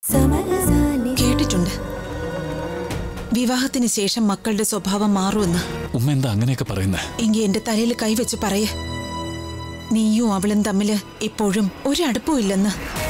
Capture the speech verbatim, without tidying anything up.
കേട്ടിട്ടുണ്ട് വിവാഹത്തിന് ശേഷം മക്കളുടെ സ്വഭാവം മാറുമെന്ന്. ഉമ്മ എന്താ അങ്ങനെയൊക്കെ പറയുന്നേ? എങ്കിൽ എന്റെ തലയിൽ കൈവച്ച് പറയേ, നീയും അവളും തമ്മില് ഇപ്പോഴും ഒരടുപ്പവും ഇല്ലെന്ന്.